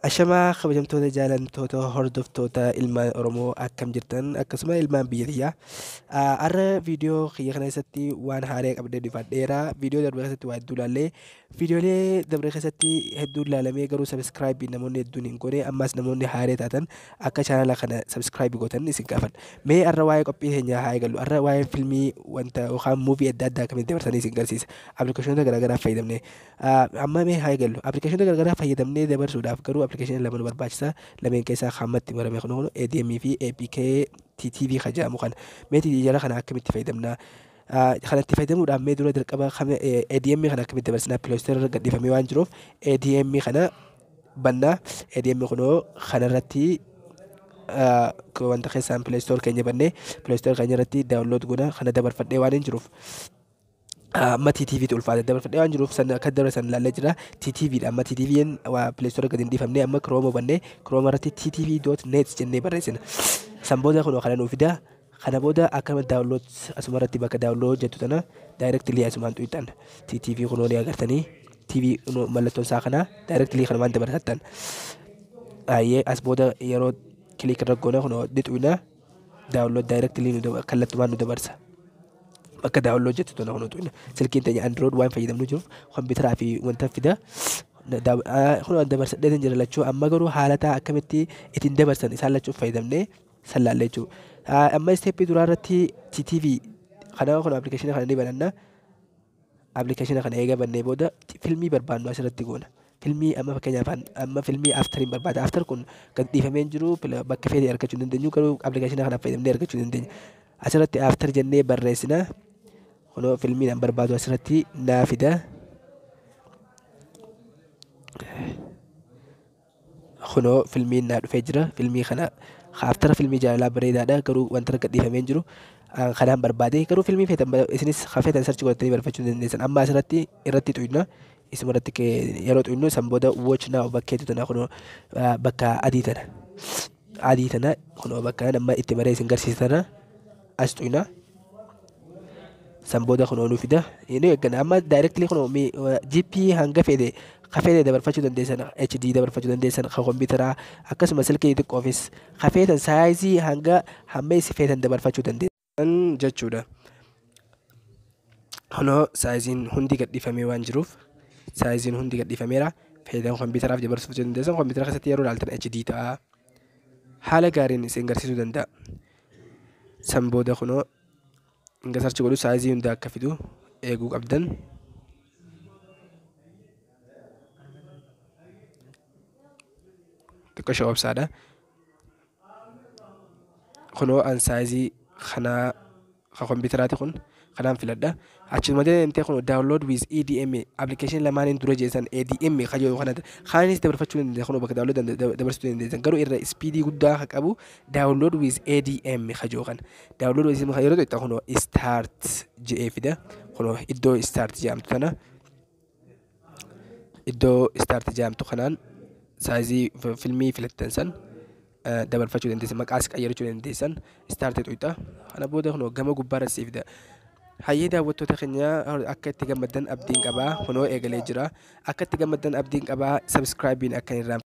Ashamaa kabajamtoota jaalamtoota hordoftoota ilmaan Oromoo akkam jirtan akkasuma ilmaan biyya har'a viidiyoo kiyya kana keessatti waan haaraa qabdee dhufadheera. Viidiyoo darbe keessatti waa hedduu ilaallee viidiyoolee darbe keessatti hedduu ilaalamee garuu sabskraayibii namoonni hedduun hin goone ammas namoonni haaraa taatan akka chaanala kana sabskraayibii gootan isin gaafan. Mee har'a waa'ee qophii keenyaa haa eegallu. Har'a waa'ee filmii wanta yookaan muuvii adda addaa akkamitti dabarsanii isin garsiisa. Appilikeeshinoota garaagaraa fayyadamnee amma mee haa eegallu. Appilikeeshinoota garaagaraa fayyadamnee dabarsuudhaaf garuu appilikeeshinii lama nu barbaachisa. Lameen keessaa hammatti barame kun ADM fi APK TTV jedhamu kan meetii jala kana akkamitti fayyadamna. Kanatti fayyadamuudhaaf mee dura dirqama ADM kana akkamitti dabarsinaa Play Store irra gadhiifamee waan jiruuf ADM kana bannaa. ADM kunoo kanarratti wanta keessaan Play Store keenya bannee Play Store keenya irratti daawunlood godha kana dabarfadhee waan hin jiruuf. Amma TTV ulfaata dabarfadhee waan jiruuf san akka dabarsan ilaallee jira. TTV amma TTV'n Play Store gadi hin dhiifamne amma Chrome bannee Chrome irratti ttv.net jennee barreessina. San booda kunoo kana nuuf fida. Kana booda akkama daawunlood asuma irratti bakka daawunlood jettu tana directly asumaan tuutan TTV kunoo ni agartanii TV mallattoon isaa kana directly kana waan dabarsatan. As booda yeroo click irra goona kunoo dhixuuna daawunlood directly kallattumaan nu dabarsa. Bakka daawunlood jettu tana kunoo tuuina silkiin teenya Android waan fayyadamnu jiruuf kompiitaraa fi wanta fida. Kunoo dabarsadhee jira lachuu amma garuu haalataa akkamitti ittiin dabarsan isaan lachuuf fayyadamnee sallaallee jechuudha. Amma isteeppii duraa irratti TTV kana kun appilikeeshinii kana ni bananna. Appilikeeshinii kana eega bannee booda filmii barbaannu asirratti goona. Filmii amma fakkeenyaaf amma filmii aftariin barbaada. Aftar kun gad dhiifamee jiru bakka fedhe argachuu hin dandeenyu garuu appilikeeshinii kana fayyadamnee argachuu hin dandeenyu. Asirratti aftar jennee barreessina. Kunoo filmiin an barbaadu asirratti naa fida. Kunoo filmiin naa dhufee jira. Filmii kana aftara filmii jaalalaa bareedaadha garuu wanta gad dhiifamee jiru kanaan barbaade garuu filmii feetan isinis feetan sarchi godhatanii barbaachuu dandeessan. Amma asirratti irratti xuyna isuma irratti yeroo xuynu san booda watch now bakkeetu tana kunoo bakka adii tana kunoo bakka nama itti baree isin garsiisana as xuyna. San booda kunoo nu fida. Inni eeggana amma directly kunoo GP hanga fedhe kafeete dabarfachuu dandeessan HD dabarfachuu dandeessan kan kompiitaraa akkasuma silkii xiqqoofis kafeetan saayizii hanga hamma isi feetan dabarfachuu dandeessan jechuudha. Kunoo saayiziin hundi gadhiifamee waan jiruuf saayiziin hundi gadhiifameera. Feetan kompiitaraaf dabarfachuu dandeessan kompiitara keessatti yeroo ilaaltan HD ta'a. Haala gaariin isin garsiisuu danda'a. San booda kunoo hanga sarchi godhu saayizii hunda akka fidu eeguu qabdan. Xiqqoo obsaadha. Kunoo an saayizii kanaa kan kompiitaraati kun kanaan filadha. Achuma deemtee kunoo download with ADM application lamaaniin dura jeessan ADM kajoo kanatti kaanis dabarfachuu dandeessan kunoo bakka download dabarsuu dandeessan garuu irra speedii guddaa kan qabu download with ADM kajoo kan download with ADM yeroo ta'u kunoo start jedhee fida. Kunoo iddoo start jedhamtu kana iddoo start jedhamtu kanaan saayizii filmii filattan san dabarfachuu dandeessan maqaas qayyarachuu dandeessan start tuuta. Kana booda kunoo gama gubbaarra siifida. Hayyee daawwattoota keenya akka itti gammaddan abdiin qabaa kunoo eegalee jira. Akka itti gammaddan abdiin qabaa subscribe akka hin